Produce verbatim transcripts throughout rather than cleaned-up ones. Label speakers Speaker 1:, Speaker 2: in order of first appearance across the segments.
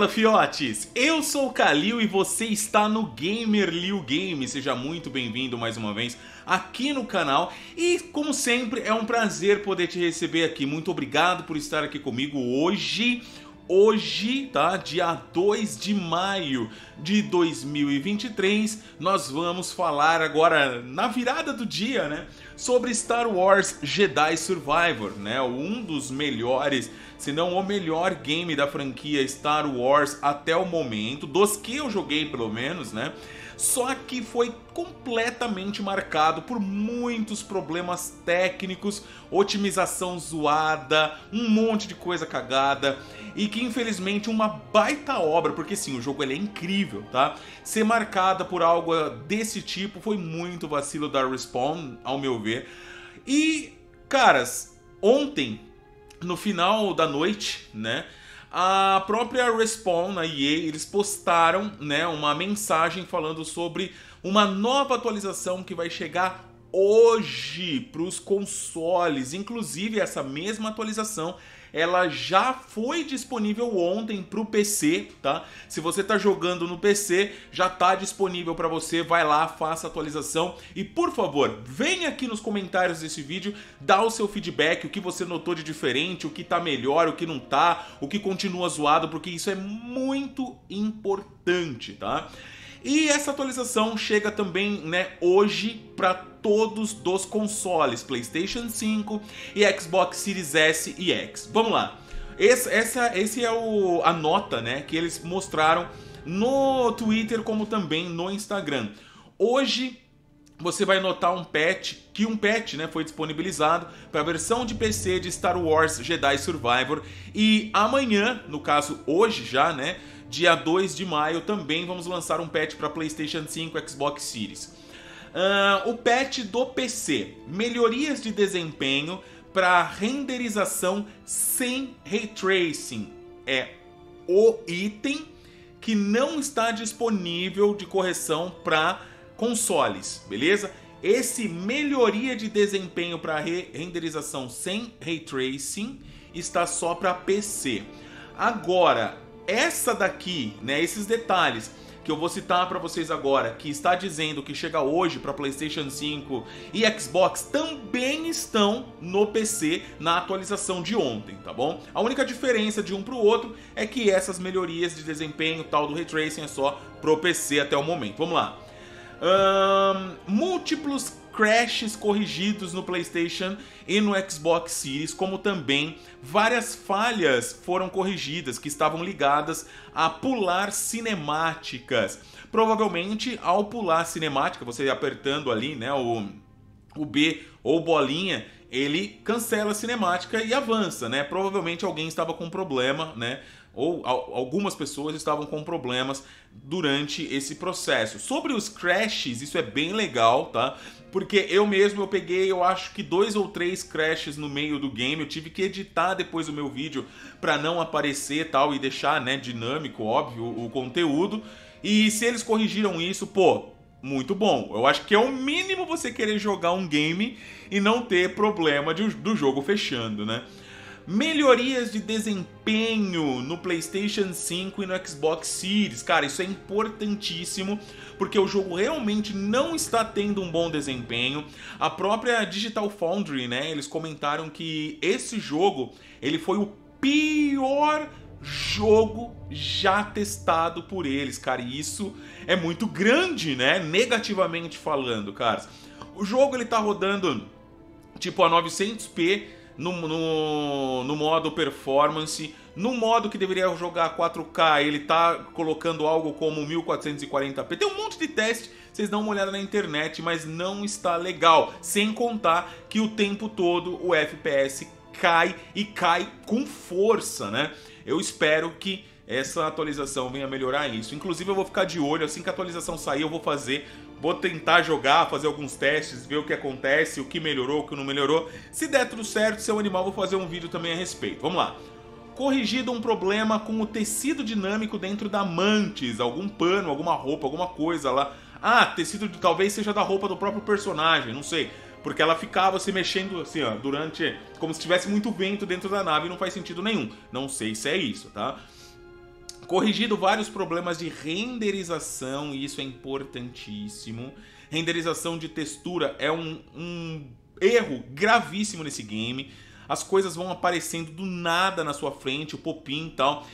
Speaker 1: Fala, fiotes! Eu sou o Kalil e você está no Gamer Liu Game. Seja muito bem-vindo mais uma vez aqui no canal. E, como sempre, é um prazer poder te receber aqui. Muito obrigado por estar aqui comigo hoje. Hoje, tá? Dia dois de maio de dois mil e vinte e três, nós vamos falar agora, na virada do dia, né? Sobre Star Wars Jedi Survivor, né? Um dos melhores, se não o melhor game da franquia Star Wars até o momento, dos que eu joguei pelo menos, né? Só que foi completamente marcado por muitos problemas técnicos, otimização zoada, um monte de coisa cagada, e que infelizmente uma baita obra, porque sim, o jogo ele é incrível, tá? Ser marcada por algo desse tipo foi muito vacilo da Respawn, ao meu ver. E, caras, ontem, no final da noite, né? A própria Respawn, a E A, eles postaram, né, uma mensagem falando sobre uma nova atualização que vai chegar hoje para os consoles. Inclusive, essa mesma atualização ela já foi disponível ontem para o P C, tá? Se você está jogando no P C, já está disponível para você. Vai lá, faça a atualização e, por favor, venha aqui nos comentários desse vídeo, dá o seu feedback, o que você notou de diferente, o que tá melhor, o que não tá, o que continua zoado, porque isso é muito importante, tá? E essa atualização chega também, né, hoje para todos dos consoles, PlayStation cinco e Xbox Series S e X. Vamos lá. Esse, essa esse é o, a nota, né, que eles mostraram no Twitter como também no Instagram. Hoje você vai notar um patch, que um patch, né, foi disponibilizado para a versão de P C de Star Wars Jedi Survivor. E amanhã, no caso hoje já, né, dia dois de maio, também vamos lançar um patch para PlayStation cinco e Xbox Series. Uh, o patch do P C, melhorias de desempenho para renderização sem Ray Tracing. É o item que não está disponível de correção para consoles, beleza? Esse melhoria de desempenho para re renderização sem Ray Tracing está só para P C. Agora, essa daqui, né, esses detalhes que eu vou citar para vocês agora, que está dizendo que chega hoje para PlayStation cinco e Xbox, também estão no P C na atualização de ontem, tá bom? A única diferença de um para o outro é que essas melhorias de desempenho, tal do Ray Tracing, é só pro P C até o momento. Vamos lá. Um, múltiplos crashes corrigidos no PlayStation e no Xbox Series, como também várias falhas foram corrigidas que estavam ligadas a pular cinemáticas. Provavelmente, ao pular cinemática, você apertando ali, né, o, o B ou bolinha, ele cancela a cinemática e avança, né? Provavelmente alguém estava com problema, né? Ou algumas pessoas estavam com problemas durante esse processo. Sobre os crashes, isso é bem legal, tá? Porque eu mesmo, eu peguei, eu acho que dois ou três crashes no meio do game. Eu tive que editar depois o meu vídeo para não aparecer tal e deixar, né, dinâmico, óbvio, o conteúdo. E se eles corrigiram isso, pô, muito bom. Eu acho que é o mínimo você querer jogar um game e não ter problema de, do jogo fechando, né? Melhorias de desempenho no PlayStation cinco e no Xbox Series. Cara, isso é importantíssimo, porque o jogo realmente não está tendo um bom desempenho. A própria Digital Foundry, né, eles comentaram que esse jogo, ele foi o pior jogo já testado por eles, cara. E isso é muito grande, né, negativamente falando, cara. O jogo, ele tá rodando tipo a novecentos p, No, no, no modo performance. No modo que deveria jogar quatro K, ele tá colocando algo como mil quatrocentos e quarenta p. Tem um monte de teste, vocês dão uma olhada na internet, mas não está legal. Sem contar que o tempo todo o F P S cai e cai com força, né? Eu espero que essa atualização venha melhorar isso. Inclusive eu vou ficar de olho, assim que a atualização sair eu vou fazer, vou tentar jogar, fazer alguns testes, ver o que acontece, o que melhorou, o que não melhorou. Se der tudo certo, seu animal, vou fazer um vídeo também a respeito. Vamos lá. Corrigido um problema com o tecido dinâmico dentro da mantis, algum pano, alguma roupa, alguma coisa lá. Ah, tecido de, talvez seja da roupa do próprio personagem, não sei. Porque ela ficava se mexendo assim, ó, durante, como se tivesse muito vento dentro da nave e não faz sentido nenhum. Não sei se é isso, tá? Corrigido vários problemas de renderização, e isso é importantíssimo. Renderização de textura é um, um erro gravíssimo nesse game. As coisas vão aparecendo do nada na sua frente, o popinho e tal.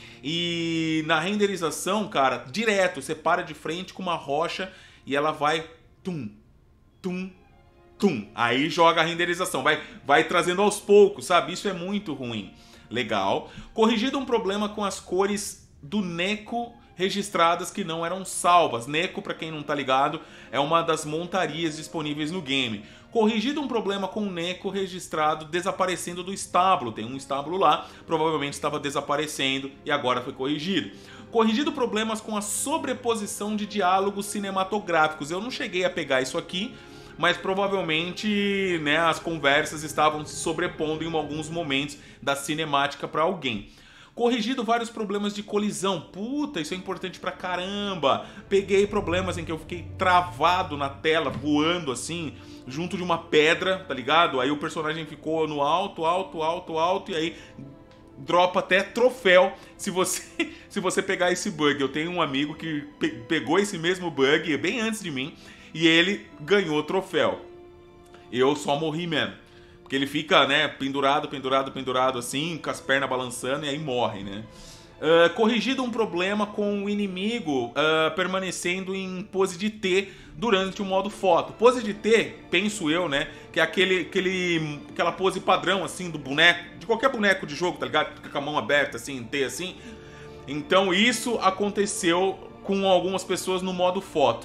Speaker 1: E na renderização, cara, direto, você para de frente com uma rocha e ela vai tum, tum, tum. Aí joga a renderização, vai, vai trazendo aos poucos, sabe? Isso é muito ruim. Legal. Corrigido um problema com as cores do Neko registradas que não eram salvas. Neko, pra quem não tá ligado, é uma das montarias disponíveis no game. Corrigido um problema com o Neko registrado desaparecendo do estábulo. Tem um estábulo lá, provavelmente estava desaparecendo e agora foi corrigido. Corrigido problemas com a sobreposição de diálogos cinematográficos. Eu não cheguei a pegar isso aqui, mas provavelmente, né, as conversas estavam se sobrepondo em alguns momentos da cinemática para alguém. Corrigido vários problemas de colisão. Puta, isso é importante pra caramba. Peguei problemas em que eu fiquei travado na tela, voando assim, junto de uma pedra, tá ligado? Aí o personagem ficou no alto, alto, alto, alto, e aí dropa até troféu se você, se você pegar esse bug. Eu tenho um amigo que pe pegou esse mesmo bug bem antes de mim, e ele ganhou troféu. Eu só morri mesmo. Porque ele fica, né, pendurado, pendurado, pendurado assim, com as pernas balançando, e aí morre, né? Uh, corrigido um problema com o inimigo uh, permanecendo em pose de T durante o modo foto. Pose de T, penso eu, né, que é aquele, aquele, aquela pose padrão, assim, do boneco, de qualquer boneco de jogo, tá ligado? Fica com a mão aberta, assim, em T, assim. Então isso aconteceu com algumas pessoas no modo foto.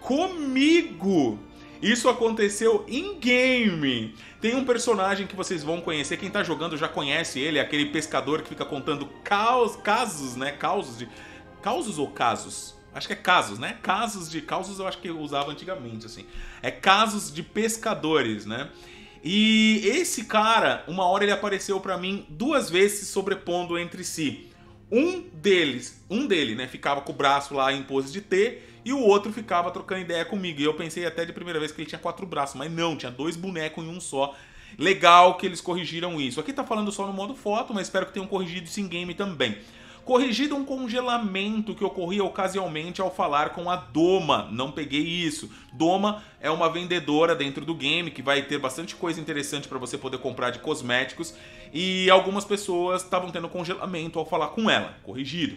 Speaker 1: Comigo! Isso aconteceu em game. Tem um personagem que vocês vão conhecer, quem tá jogando já conhece ele, é aquele pescador que fica contando caos, casos, né? Causos de... Causos ou casos? Acho que é casos, né? Casos de... Causos eu acho que eu usava antigamente, assim. É casos de pescadores, né? E esse cara, uma hora ele apareceu pra mim duas vezes se sobrepondo entre si. Um deles, um dele, né, ficava com o braço lá em pose de T e o outro ficava trocando ideia comigo. E eu pensei até de primeira vez que ele tinha quatro braços, mas não, tinha dois bonecos em um só. Legal que eles corrigiram isso. Aqui tá falando só no modo foto, mas espero que tenham corrigido isso em game também. Corrigido um congelamento que ocorria ocasionalmente ao falar com a Doma. Não peguei isso. Doma é uma vendedora dentro do game que vai ter bastante coisa interessante para você poder comprar de cosméticos. E algumas pessoas estavam tendo congelamento ao falar com ela. Corrigido.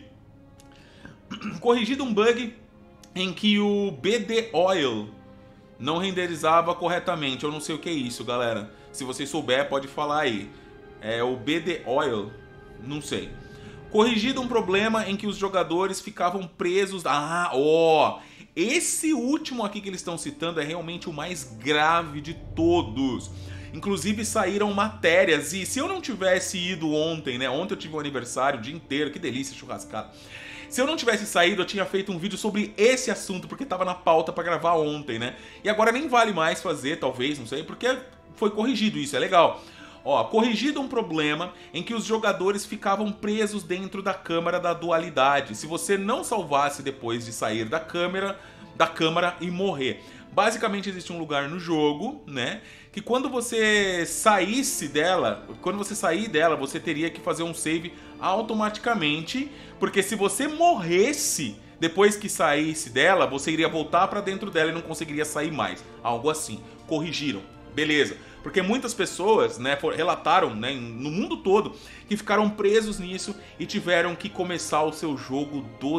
Speaker 1: Corrigido um bug em que o B D Oil não renderizava corretamente. Eu não sei o que é isso, galera. Se você souber, pode falar aí. É o B D Oil. Não sei. Corrigido um problema em que os jogadores ficavam presos... Ah, ó! Esse último aqui que eles estão citando é realmente o mais grave de todos. Inclusive saíram matérias, e se eu não tivesse ido ontem, né? Ontem eu tive um aniversário o dia inteiro, que delícia, churrascada. Se eu não tivesse saído, eu tinha feito um vídeo sobre esse assunto, porque tava na pauta pra gravar ontem, né? E agora nem vale mais fazer, talvez, não sei, porque foi corrigido isso, é legal. Ó, corrigido um problema em que os jogadores ficavam presos dentro da câmara da dualidade. Se você não salvasse depois de sair da câmera, da câmara e morrer. Basicamente existe um lugar no jogo, né, que quando você saísse dela, quando você sair dela, você teria que fazer um save automaticamente, porque se você morresse depois que saísse dela, você iria voltar pra dentro dela e não conseguiria sair mais. Algo assim. Corrigiram. Beleza. Porque muitas pessoas, né, relataram, né, no mundo todo que ficaram presos nisso e tiveram que começar o seu jogo do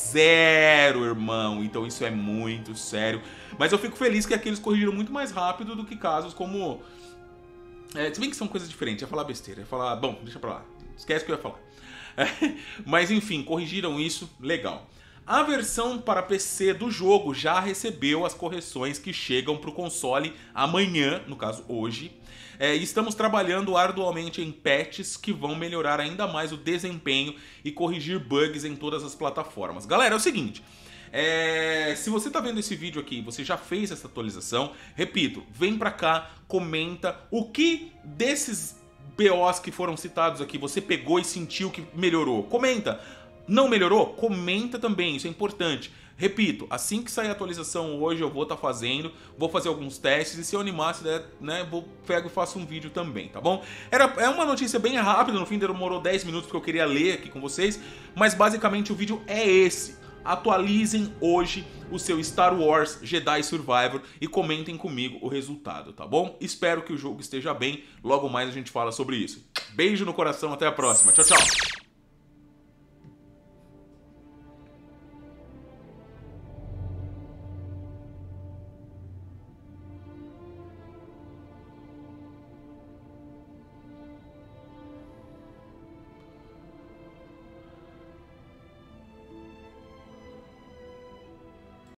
Speaker 1: zero, irmão. Então isso é muito sério. Mas eu fico feliz que aqui eles corrigiram muito mais rápido do que casos como... É, se bem que são coisas diferentes, ia falar besteira, ia falar... Bom, deixa pra lá, esquece o que eu ia falar. É, mas enfim, corrigiram isso, legal. A versão para P C do jogo já recebeu as correções que chegam para o console amanhã, no caso hoje. É, estamos trabalhando arduamente em patches que vão melhorar ainda mais o desempenho e corrigir bugs em todas as plataformas. Galera, é o seguinte, é, se você está vendo esse vídeo aqui, você já fez essa atualização, repito, vem para cá, comenta o que desses B Os que foram citados aqui você pegou e sentiu que melhorou. Comenta! Não melhorou? Comenta também, isso é importante. Repito, assim que sair a atualização hoje eu vou estar tá fazendo, vou fazer alguns testes e se eu animar, se der, né, vou pego e faço um vídeo também, tá bom? Era, é uma notícia bem rápida, no fim demorou dez minutos porque eu queria ler aqui com vocês, mas basicamente o vídeo é esse. Atualizem hoje o seu Star Wars Jedi Survivor e comentem comigo o resultado, tá bom? Espero que o jogo esteja bem, logo mais a gente fala sobre isso. Beijo no coração, até a próxima, tchau, tchau!